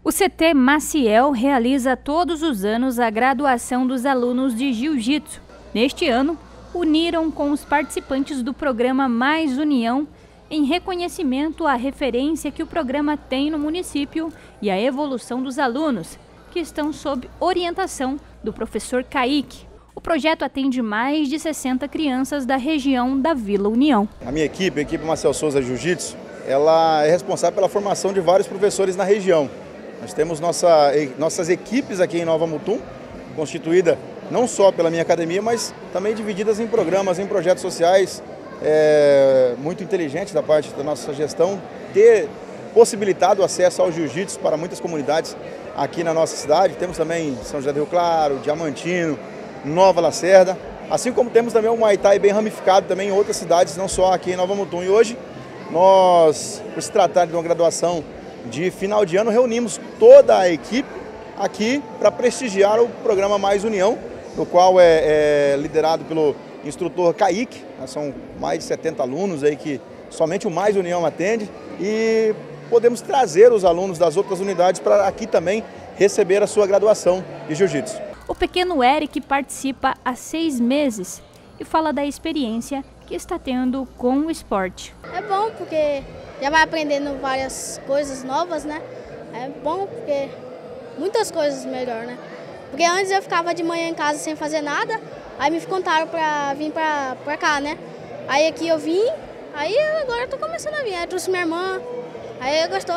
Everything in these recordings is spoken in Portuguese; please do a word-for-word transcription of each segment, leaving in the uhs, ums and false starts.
O C T Maciel realiza todos os anos a graduação dos alunos de Jiu-Jitsu. Neste ano, uniram com os participantes do programa Mais União em reconhecimento à referência que o programa tem no município e à evolução dos alunos, que estão sob orientação do professor Kaique. O projeto atende mais de sessenta crianças da região da Vila União. A minha equipe, a equipe Maciel Souza Jiu-Jitsu, ela é responsável pela formação de vários professores na região. Nós temos nossa, nossas equipes aqui em Nova Mutum, constituída não só pela minha academia, mas também divididas em programas, em projetos sociais, é, muito inteligentes da parte da nossa gestão, ter possibilitado o acesso ao jiu-jitsu para muitas comunidades aqui na nossa cidade. Temos também São José do Rio Claro, Diamantino, Nova Lacerda, assim como temos também o Muay Thai bem ramificado também em outras cidades, não só aqui em Nova Mutum. E hoje, nós, por se tratar de uma graduação de final de ano, reunimos toda a equipe aqui para prestigiar o programa Mais União, no qual é, é liderado pelo instrutor Kaique. São mais de setenta alunos aí que somente o Mais União atende, e podemos trazer os alunos das outras unidades para aqui também receber a sua graduação de Jiu-Jitsu. O pequeno Eric participa há seis meses e fala da experiência que está tendo com o esporte. É bom porque já vai aprendendo várias coisas novas, né? É bom porque muitas coisas melhor, né? Porque antes eu ficava de manhã em casa sem fazer nada, aí me contaram pra vir pra, pra cá, né? Aí aqui eu vim, aí agora eu tô começando a vir. Aí eu trouxe minha irmã, aí gostou.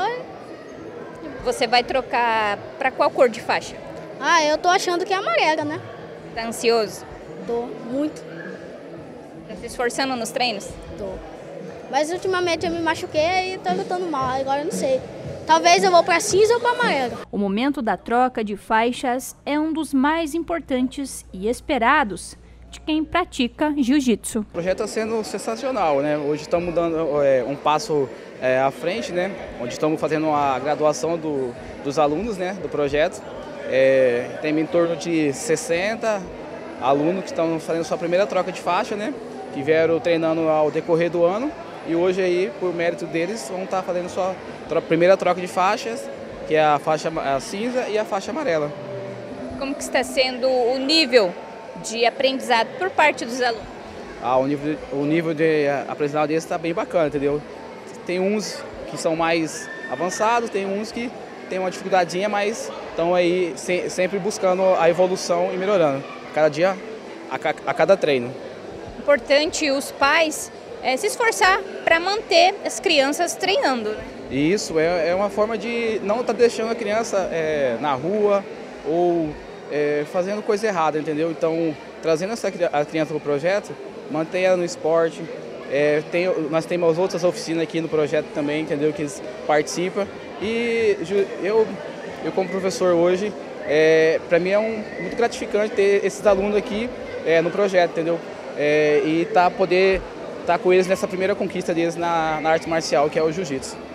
Você vai trocar pra qual cor de faixa? Ah, eu tô achando que é amarela, né? Tá ansioso? Tô, muito. Tá se esforçando nos treinos? Tô. Mas ultimamente eu me machuquei e tô lutando mal, agora eu não sei. Talvez eu vou para cinza ou para amarelo. O momento da troca de faixas é um dos mais importantes e esperados de quem pratica jiu-jitsu. O projeto está sendo sensacional, né? Hoje estamos dando é, um passo é, à frente, né? Onde estamos fazendo a graduação do, dos alunos, né? Do projeto. É, tem em torno de sessenta alunos que estão fazendo sua primeira troca de faixa, né? Que vieram treinando ao decorrer do ano. E hoje aí, por mérito deles, vão estar fazendo sua primeira troca de faixas, que é a faixa a cinza e a faixa amarela. Como que está sendo o nível de aprendizado por parte dos alunos? Ah, o nível, o nível de aprendizado deles está bem bacana, entendeu? Tem uns que são mais avançados, tem uns que têm uma dificuldadinha, mas estão aí se, sempre buscando a evolução e melhorando, cada dia, a, a cada treino. Importante os pais É se esforçar para manter as crianças treinando. Isso é, é uma forma de não estar tá deixando a criança é, na rua ou é, fazendo coisa errada, entendeu? Então, trazendo essa a criança para o projeto, mantém ela no esporte. É, tem, nós temos outras oficinas aqui no projeto também, entendeu? Que eles participam. E eu, eu como professor hoje, é, para mim é um, muito gratificante ter esses alunos aqui é, no projeto, entendeu? É, e tá poder estar com eles nessa primeira conquista deles na, na arte marcial, que é o jiu-jitsu.